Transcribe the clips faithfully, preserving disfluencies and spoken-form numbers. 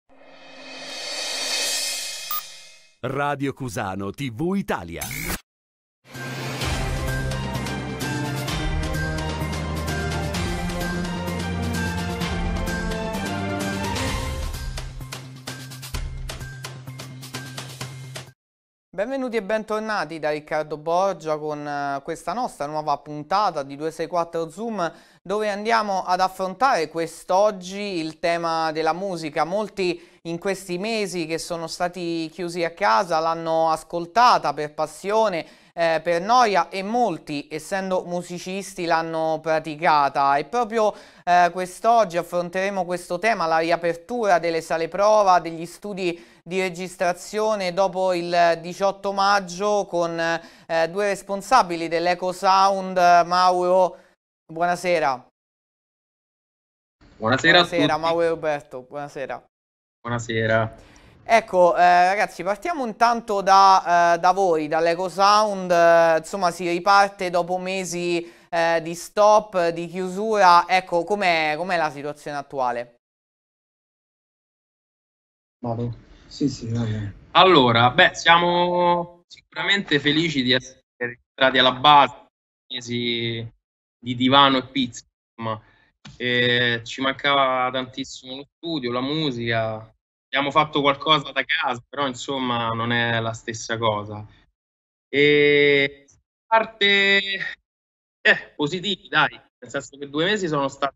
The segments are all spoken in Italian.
Radio Cusano tivù Italia. Benvenuti e bentornati da Riccardo Borgia con eh, questa nostra nuova puntata di duecentosessantaquattro Zoom, dove andiamo ad affrontare quest'oggi il tema della musica. Molti in questi mesi che sono stati chiusi a casa l'hanno ascoltata per passione, eh, per noia, e molti, essendo musicisti, l'hanno praticata. E proprio eh, quest'oggi affronteremo questo tema, la riapertura delle sale prova, degli studi di registrazione dopo il diciotto maggio, con eh, due responsabili dell'Eco Sound. Mauro, buonasera. Buonasera, Buonasera a tutti. Mauro e Roberto, buonasera. Buonasera. Ecco, eh, ragazzi, partiamo intanto da, eh, da voi, dall'Eco Sound. Eh, insomma, si riparte dopo mesi eh, di stop, di chiusura. Ecco, com'è, com'è la situazione attuale? Vado. Sì, sì, vabbè. Allora, beh, siamo sicuramente felici di essere rientrati alla base, mesi di divano e pizza, insomma. E ci mancava tantissimo lo studio, la musica. Abbiamo fatto qualcosa da casa, però insomma non è la stessa cosa. E parte eh, positivi, dai, nel senso che due mesi sono stati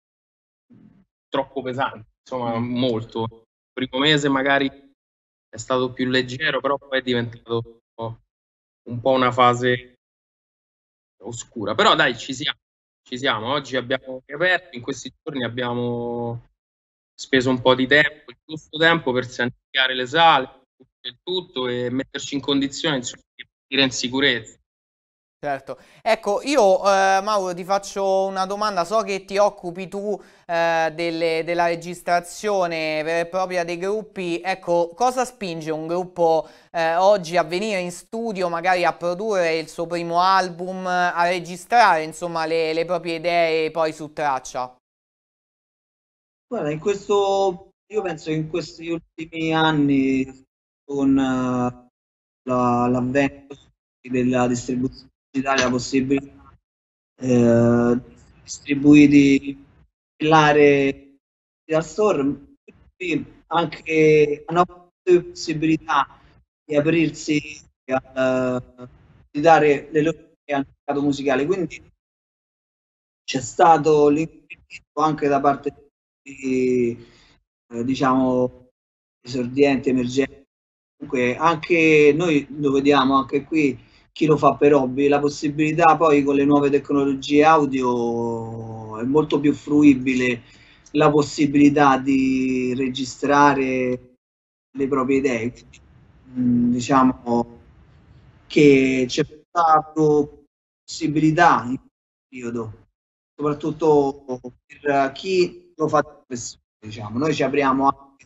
troppo pesanti, insomma, molto. Il primo mese magari è stato più leggero, però poi è diventato un po' una fase oscura. Però dai, ci siamo, ci siamo. Oggi abbiamo riaperto, in questi giorni abbiamo speso un po' di tempo, il giusto tempo per santificare le sale, il tutto, e metterci in condizione, insomma, di partire in sicurezza. Certo, ecco, io eh, Mauro ti faccio una domanda. So che ti occupi tu eh, delle- della registrazione vera e propria dei gruppi. Ecco, cosa spinge un gruppo eh, oggi a venire in studio, magari a produrre il suo primo album, a registrare insomma le, le proprie idee poi su traccia? Guarda, in questo, io penso che in questi ultimi anni, con eh, la- l'avvento della distribuzione digitale, la possibilità eh, di essere distribuiti nell'area dal store, quindi anche hanno avuto più possibilità di aprirsi, al- di dare le loro idee al mercato musicale. Quindi c'è stato l'invito anche da parte di, eh, diciamo, esordienti, emergenti. Comunque, anche noi lo vediamo, anche qui, chi lo fa per hobby, la possibilità poi con le nuove tecnologie audio è molto più fruibile la possibilità di registrare le proprie idee. Quindi, mh, diciamo che c'è stata possibilità in questo periodo, soprattutto per chi lo fa da professione, diciamo. Noi ci apriamo anche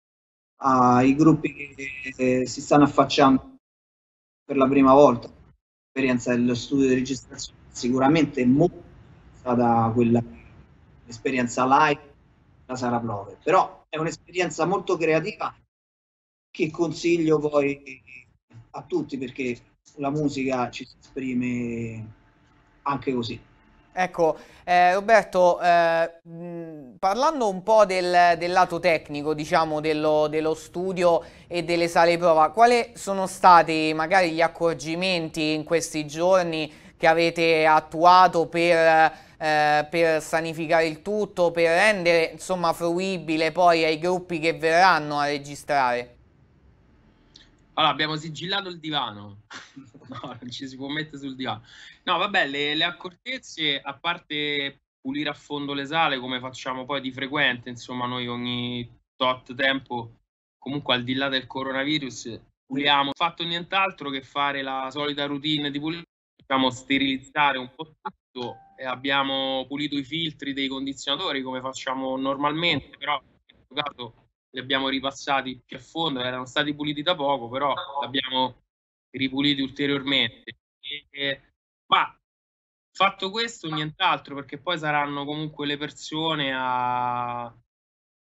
ai gruppi che si stanno affacciando per la prima volta. L'esperienza dello studio di registrazione sicuramente è molto diversa da quella, l'esperienza live, la Sara Prove, però è un'esperienza molto creativa che consiglio poi a tutti, perché la musica ci si esprime anche così. Ecco, eh, Roberto, eh, mh, parlando un po' del, del lato tecnico, diciamo, dello, dello studio e delle sale prova, quali sono stati magari gli accorgimenti in questi giorni che avete attuato per, eh, per sanificare il tutto, per rendere, insomma, fruibile poi ai gruppi che verranno a registrare? Allora, abbiamo sigillato il divano. No, non ci si può mettere sul divano. No, vabbè, le, le accortezze, a parte pulire a fondo le sale, come facciamo poi di frequente, insomma, noi ogni tot tempo, comunque al di là del coronavirus, puliamo. Non ho fatto nient'altro che fare la solita routine di pulizia, diciamo, sterilizzare un po' tutto, e abbiamo pulito i filtri dei condizionatori come facciamo normalmente, però in questo caso li abbiamo ripassati più a fondo, erano stati puliti da poco, però li abbiamo ripuliti ulteriormente. E, ma fatto questo, nient'altro, perché poi saranno comunque le persone a, a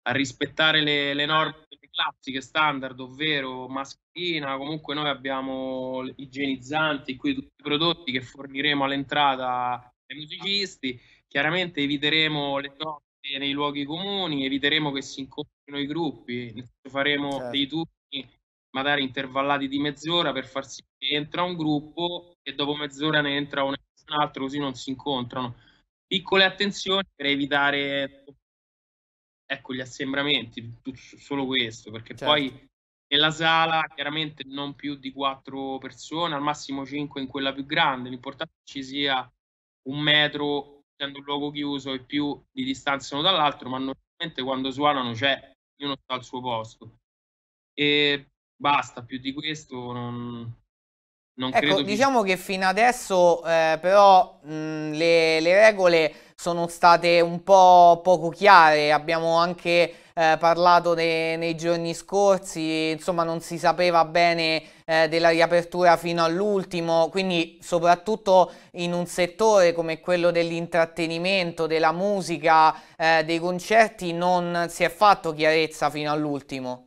a rispettare le, le norme classiche standard, ovvero mascherina. Comunque noi abbiamo igienizzanti, qui tutti i prodotti che forniremo all'entrata ai musicisti. Chiaramente eviteremo le coppie nei luoghi comuni, eviteremo che si incontrino i gruppi, faremo certo. dei turni magari intervallati di mezz'ora per far sì che entra un gruppo e dopo mezz'ora ne entra un altro, così non si incontrano. Piccole attenzioni per evitare, ecco, gli assembramenti, solo questo, perché certo. poi nella sala chiaramente non più di quattro persone, al massimo cinque in quella più grande. L'importante è che ci sia un metro, essendo un luogo chiuso, e più di distanza uno dall'altro, ma normalmente quando suonano c'è, ognuno sta al suo posto. E basta, più di questo non, non ecco, credo. Diciamo che fino adesso eh, però mh, le, le regole sono state un po' poco chiare. Abbiamo anche eh, parlato de, nei giorni scorsi, insomma non si sapeva bene eh, della riapertura fino all'ultimo, quindi soprattutto in un settore come quello dell'intrattenimento, della musica, eh, dei concerti non si è fatto chiarezza fino all'ultimo.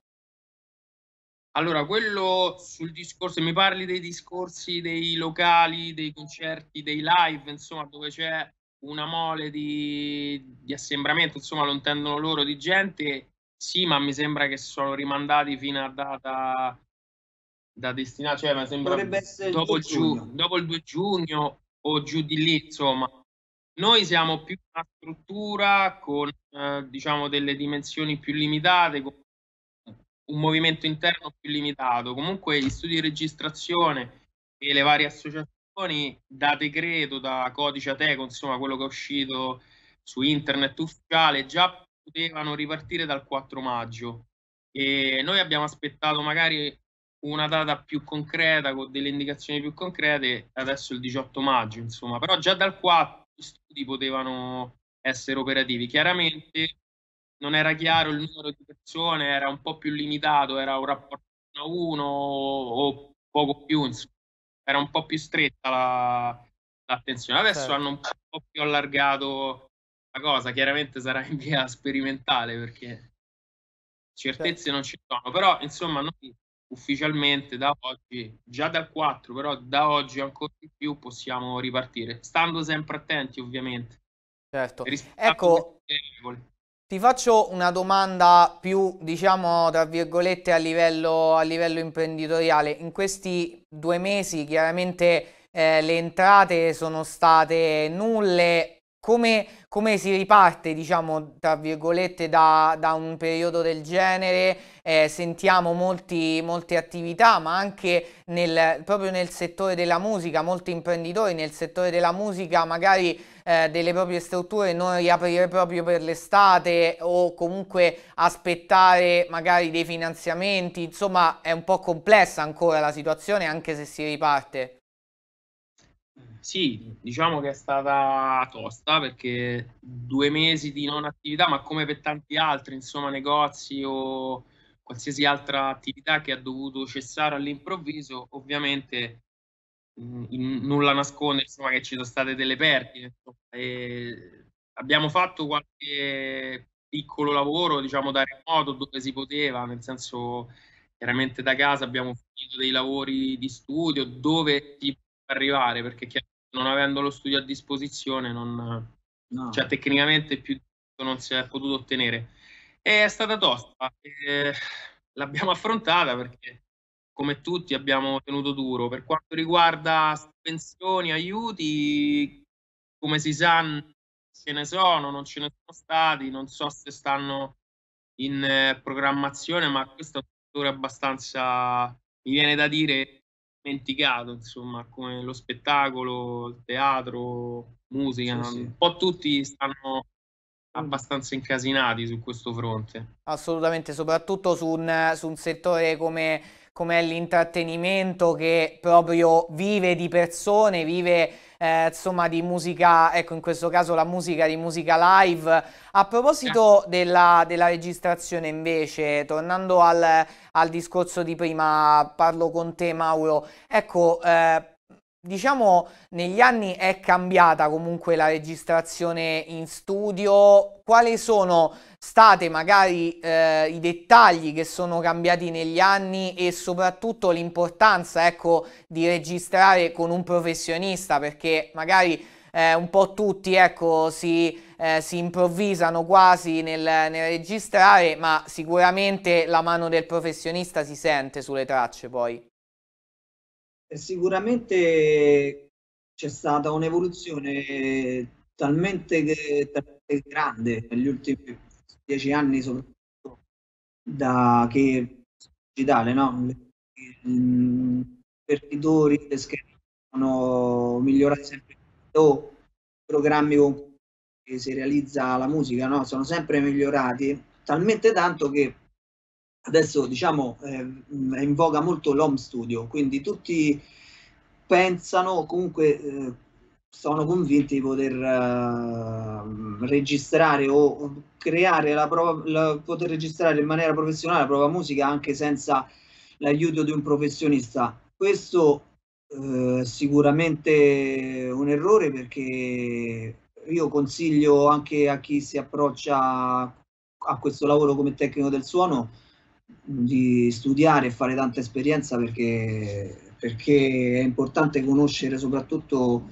Allora, quello sul discorso, mi parli dei discorsi dei locali, dei concerti, dei live, insomma, dove c'è una mole di, di assembramento, insomma, lo intendono loro, di gente, sì, ma mi sembra che sono rimandati fino a data da destinare, cioè mi sembra dopo il, giugno. dopo il due giugno o giù di lì, insomma. Noi siamo più una struttura con, eh, diciamo, delle dimensioni più limitate, con un movimento interno più limitato. Comunque gli studi di registrazione e le varie associazioni, da decreto, da codice Ateco, insomma quello che è uscito su internet ufficiale, già potevano ripartire dal quattro maggio, e noi abbiamo aspettato magari una data più concreta, con delle indicazioni più concrete, adesso il diciotto maggio, insomma, però già dal quattro gli studi potevano essere operativi. Chiaramente non era chiaro il numero di persone, era un po' più limitato, era un rapporto uno a uno o poco più, insomma, era un po' più stretta la, l'attenzione. Adesso certo. hanno un po' più allargato la cosa, chiaramente sarà in via sperimentale perché certezze certo. non ci sono, però insomma noi ufficialmente da oggi, già dal quattro, però da oggi ancora di più possiamo ripartire, stando sempre attenti ovviamente. Certo, ecco, ti faccio una domanda più, diciamo, tra virgolette, a livello, a livello imprenditoriale. In questi due mesi chiaramente eh, le entrate sono state nulle. Come, come si riparte, diciamo, tra virgolette, da, da un periodo del genere? Eh, sentiamo molti, molte attività, ma anche nel, proprio nel settore della musica, molti imprenditori nel settore della musica, magari eh, delle proprie strutture non riaprire proprio per l'estate o comunque aspettare magari dei finanziamenti. Insomma, è un po' complessa ancora la situazione, anche se si riparte. Sì, diciamo che è stata tosta perché due mesi di non attività, ma come per tanti altri, insomma, negozi o qualsiasi altra attività che ha dovuto cessare all'improvviso, ovviamente mh, nulla nasconde, insomma, che ci sono state delle perdite. E abbiamo fatto qualche piccolo lavoro, diciamo, da remoto dove si poteva, nel senso, chiaramente da casa abbiamo finito dei lavori di studio dove si può arrivare, perché chiaramente non avendo lo studio a disposizione, non, no. cioè tecnicamente più di questo non si è potuto ottenere. E è stata tosta, eh, l'abbiamo affrontata perché come tutti abbiamo tenuto duro. Per quanto riguarda pensioni, aiuti, come si sa ce ne sono, non ce ne sono stati, non so se stanno in eh, programmazione, ma questo è un settore abbastanza, mi viene da dire, dimenticato, insomma, come lo spettacolo, il teatro, musica, sì, sì. Un po' tutti stanno abbastanza incasinati su questo fronte. Assolutamente, soprattutto su un, su un settore come, come l'intrattenimento, che proprio vive di persone, vive eh, insomma di musica, ecco, in questo caso la musica di musica live. A proposito della, della registrazione invece, tornando al, al discorso di prima, parlo con te Mauro, ecco, eh, diciamo negli anni è cambiata comunque la registrazione in studio. Quali sono state magari eh, i dettagli che sono cambiati negli anni e soprattutto l'importanza, ecco, di registrare con un professionista, perché magari eh, un po' tutti, ecco, si, eh, si improvvisano quasi nel, nel registrare, ma sicuramente la mano del professionista si sente sulle tracce poi. Sicuramente c'è stata un'evoluzione talmente, talmente grande negli ultimi dieci anni, soprattutto da che digitale, no? I perditori, le schede sono migliorati sempre più, programmi con cui si realizza la musica, no? Sono sempre migliorati, talmente tanto che adesso, diciamo, eh, è in voga molto l'home studio, quindi tutti pensano, o comunque eh, sono convinti di poter uh, registrare o creare la, la poter registrare in maniera professionale la propria musica anche senza l'aiuto di un professionista. Questo eh, sicuramente un errore, perché io consiglio anche a chi si approccia a questo lavoro come tecnico del suono di studiare e fare tanta esperienza, perché, perché è importante conoscere soprattutto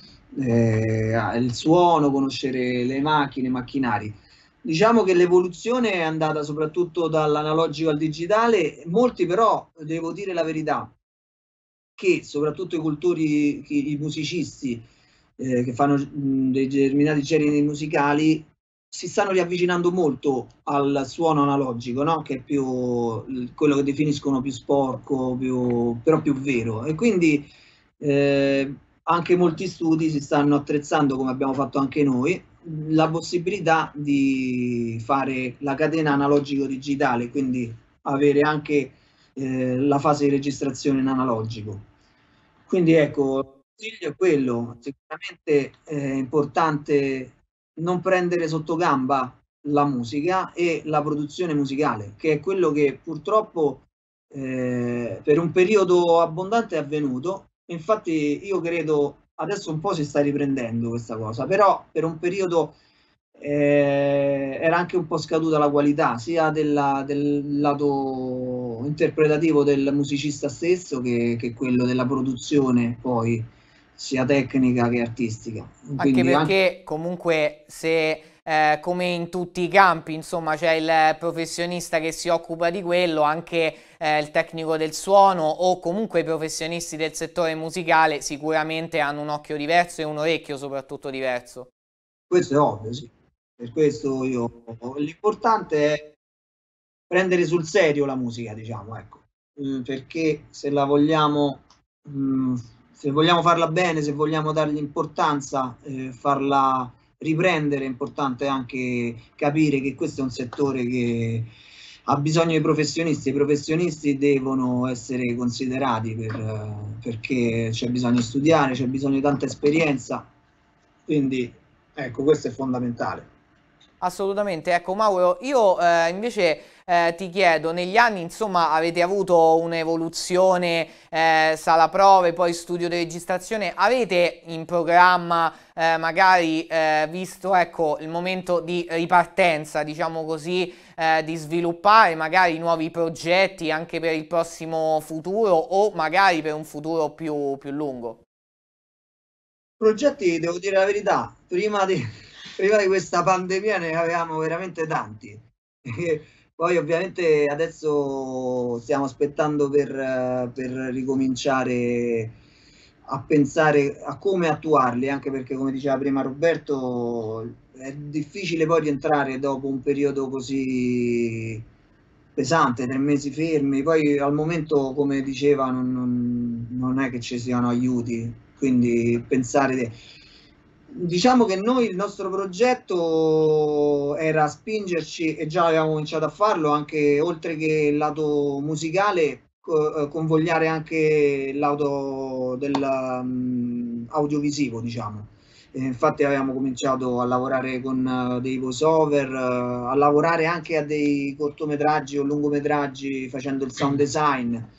eh, il suono, conoscere le macchine, i macchinari. Diciamo che l'evoluzione è andata soprattutto dall'analogico al digitale. Molti però, devo dire la verità, che soprattutto i cultori, i musicisti eh, che fanno mh, determinati generi musicali si stanno riavvicinando molto al suono analogico, no? Che è più quello che definiscono più sporco, più, però più vero. E quindi eh, anche molti studi si stanno attrezzando, come abbiamo fatto anche noi, la possibilità di fare la catena analogico-digitale, quindi avere anche eh, la fase di registrazione in analogico. Quindi ecco, il consiglio è quello, sicuramente è importante non prendere sotto gamba la musica e la produzione musicale, che è quello che purtroppo eh, per un periodo abbondante è avvenuto. Infatti io credo adesso un po' si sta riprendendo questa cosa, però per un periodo eh, era anche un po' scaduta la qualità sia della, del lato interpretativo del musicista stesso che, che quello della produzione poi sia tecnica che artistica. Anche Quindi perché anche... comunque se eh, come in tutti i campi, insomma, c'è il professionista che si occupa di quello, anche eh, il tecnico del suono o comunque i professionisti del settore musicale sicuramente hanno un occhio diverso e un orecchio soprattutto diverso. Questo è ovvio, sì. Per questo io... L'importante è prendere sul serio la musica, diciamo, ecco. Mm, perché se la vogliamo... Mm, se vogliamo farla bene, se vogliamo dargli importanza, eh, farla riprendere, è importante anche capire che questo è un settore che ha bisogno di professionisti. I professionisti devono essere considerati per, perché c'è bisogno di studiare, c'è bisogno di tanta esperienza, quindi ecco, questo è fondamentale. Assolutamente, ecco Mauro, io eh, invece eh, ti chiedo, negli anni insomma avete avuto un'evoluzione, eh, sala prove, poi studio di registrazione, avete in programma eh, magari eh, visto ecco il momento di ripartenza, diciamo così, eh, di sviluppare magari nuovi progetti anche per il prossimo futuro o magari per un futuro più, più lungo? Progetti, devo dire la verità, prima di... prima di questa pandemia ne avevamo veramente tanti. Poi ovviamente adesso stiamo aspettando per, per ricominciare a pensare a come attuarli, anche perché come diceva prima Roberto è difficile poi rientrare dopo un periodo così pesante, tre mesi fermi. Poi al momento, come diceva, non, non, non è che ci siano aiuti, quindi pensare... Diciamo che noi il nostro progetto era spingerci, e già avevamo cominciato a farlo, anche oltre che il lato musicale, co convogliare anche il lato del um, audiovisivo, diciamo. E infatti avevamo cominciato a lavorare con uh, dei voiceover, uh, a lavorare anche a dei cortometraggi o lungometraggi facendo il sound design.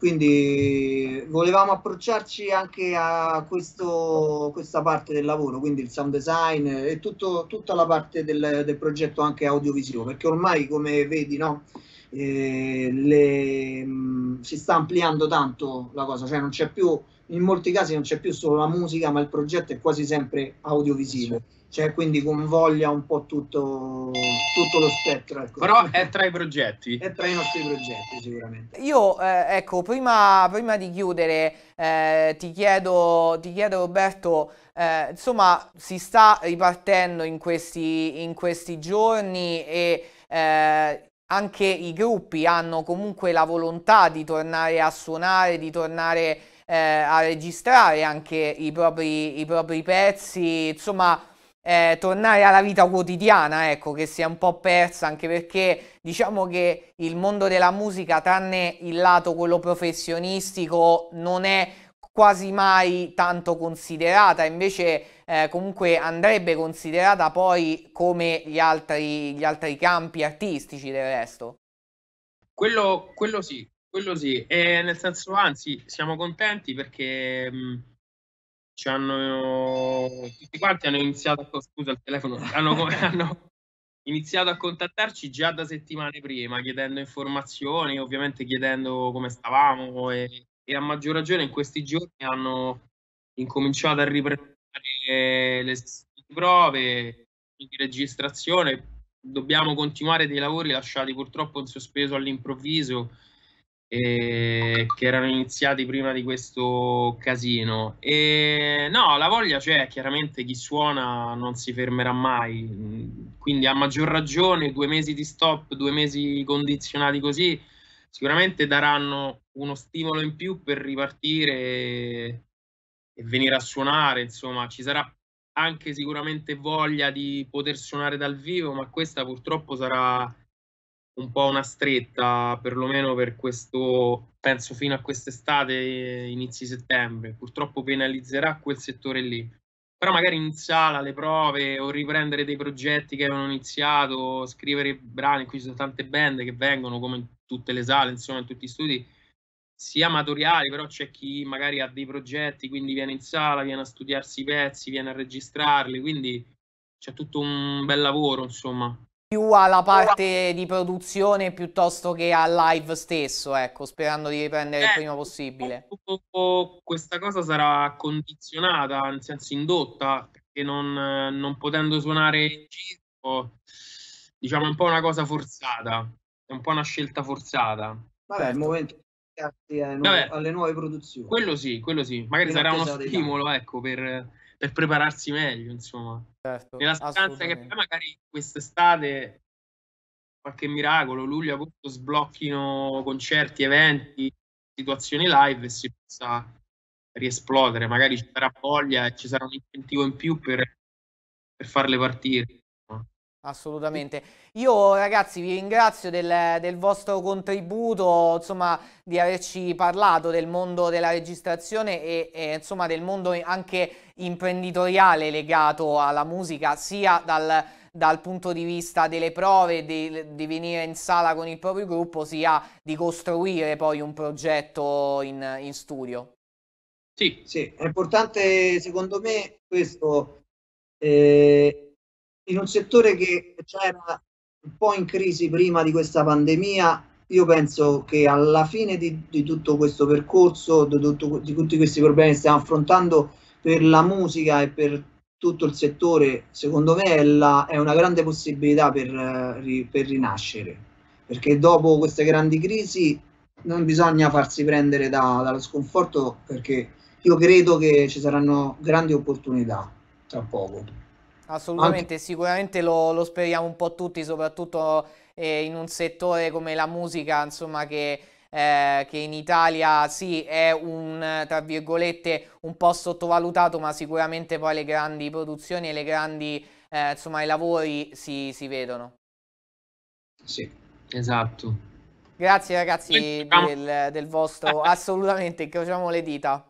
quindi volevamo approcciarci anche a questo, questa parte del lavoro, quindi il sound design e tutto, tutta la parte del, del progetto anche audiovisivo, perché ormai, come vedi, no, eh, le, mh, si sta ampliando tanto la cosa, cioè non c'è più, in molti casi non c'è più solo la musica, ma il progetto è quasi sempre audiovisivo, cioè quindi convoglia un po' tutto, tutto lo spettro. Ecco. Però è tra i progetti. È tra i nostri progetti sicuramente. Io, eh, ecco, prima, prima di chiudere, eh, ti chiedo, ti chiedo Roberto, eh, insomma, si sta ripartendo in questi, in questi giorni e eh, anche i gruppi hanno comunque la volontà di tornare a suonare, di tornare eh, a registrare anche i propri, i propri pezzi, insomma... Eh, tornare alla vita quotidiana, ecco, che si è un po' persa, anche perché diciamo che il mondo della musica, tranne il lato quello professionistico, non è quasi mai tanto considerata, invece eh, comunque andrebbe considerata poi come gli altri, gli altri campi artistici del resto. Quello, quello sì, quello sì, e nel senso, anzi, siamo contenti perché... Mh, ci hanno tutti quanti hanno iniziato a, scusa il telefono hanno, hanno iniziato a contattarci già da settimane prima, chiedendo informazioni, ovviamente chiedendo come stavamo e, e a maggior ragione in questi giorni hanno incominciato a riprendere le prove di registrazione. Dobbiamo continuare dei lavori lasciati purtroppo in sospeso all'improvviso, Eh, che erano iniziati prima di questo casino. E no, la voglia c'è, chiaramente chi suona non si fermerà mai, quindi a maggior ragione due mesi di stop, due mesi condizionati così sicuramente daranno uno stimolo in più per ripartire e, e venire a suonare. Insomma, ci sarà anche sicuramente voglia di poter suonare dal vivo, ma questa purtroppo sarà un po' una stretta, perlomeno per questo, penso fino a quest'estate, inizi settembre. Purtroppo penalizzerà quel settore lì. Però magari in sala le prove o riprendere dei progetti che avevano iniziato, scrivere brani, qui ci sono tante band che vengono, come in tutte le sale, insomma in tutti gli studi, sia amatoriali, però c'è chi magari ha dei progetti, quindi viene in sala, viene a studiarsi i pezzi, viene a registrarli, quindi c'è tutto un bel lavoro, insomma. Più alla parte di produzione piuttosto che al live stesso, ecco, sperando di riprendere eh, il prima possibile. Questa cosa sarà condizionata, nel senso indotta, perché non, non potendo suonare in giro, diciamo è un po' una cosa forzata, è un po' una scelta forzata. Vabbè, è il momento di alle nuove, alle nuove produzioni. Quello sì, quello sì, magari sarà uno stimolo, ecco, per... per prepararsi meglio, insomma. Certo, nella speranza che poi magari quest'estate qualche miracolo, luglio, agosto sblocchino concerti, eventi, situazioni live e si possa riesplodere, magari ci sarà voglia e ci sarà un incentivo in più per, per farle partire. Assolutamente. Io ragazzi vi ringrazio del, del vostro contributo, insomma, di averci parlato del mondo della registrazione e, e insomma del mondo anche imprenditoriale legato alla musica, sia dal, dal punto di vista delle prove, di, di venire in sala con il proprio gruppo, sia di costruire poi un progetto in, in studio. Sì. Sì, è importante secondo me questo. Eh, in un settore che c'era un po' in crisi prima di questa pandemia, io penso che alla fine di, di tutto questo percorso, di, tutto, di tutti questi problemi che stiamo affrontando per la musica e per tutto il settore, secondo me è, la, è una grande possibilità per, per rinascere, perché dopo queste grandi crisi non bisogna farsi prendere da, dallo sconforto, perché io credo che ci saranno grandi opportunità tra poco. Assolutamente, Anche... sicuramente lo, lo speriamo un po' tutti, soprattutto eh, in un settore come la musica, insomma, che, eh, che in Italia sì è un, tra virgolette, un po' sottovalutato, ma sicuramente poi le grandi produzioni e le grandi, eh, insomma, i lavori si, si vedono. Sì, esatto. Grazie ragazzi del, del vostro, assolutamente, incrociamo le dita.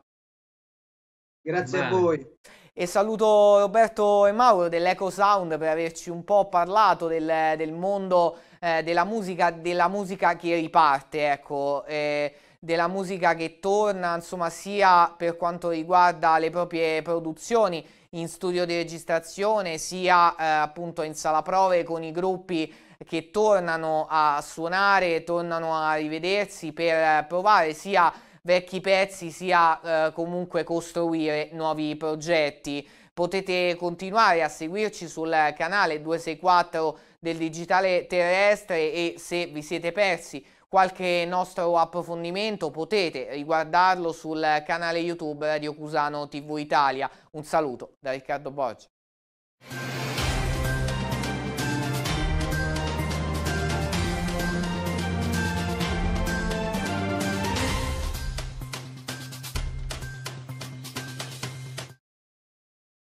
Grazie Bene. a voi. E saluto Roberto e Mauro dell'Eco Sound per averci un po' parlato del, del mondo eh, della musica, della musica che riparte, ecco, eh, della musica che torna, insomma, sia per quanto riguarda le proprie produzioni in studio di registrazione, sia eh, appunto in sala prove con i gruppi che tornano a suonare, tornano a rivedersi per provare sia vecchi pezzi sia eh, comunque costruire nuovi progetti. Potete continuare a seguirci sul canale duecentosessantaquattro del Digitale Terrestre e se vi siete persi qualche nostro approfondimento potete riguardarlo sul canale YouTube Radio Cusano T V Italia. Un saluto da Riccardo Borgia.